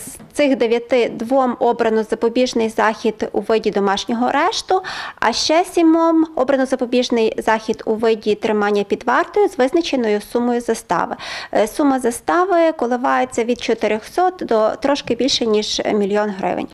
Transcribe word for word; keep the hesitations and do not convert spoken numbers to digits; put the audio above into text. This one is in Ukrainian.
з цих дев'яти двом обрано запобіжний захід у виді домашнього арешту, а ще сімом обрано запобіжний захід у виді тримання під вартою з визначеною сумою застави. Сума застави коливається від чотирьохсот до трошки більше, ніж мільйон гривень.